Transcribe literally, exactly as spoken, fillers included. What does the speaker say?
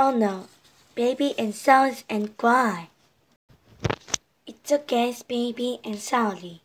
Oh no, baby and sounds and cry. It's okay, baby and Sally.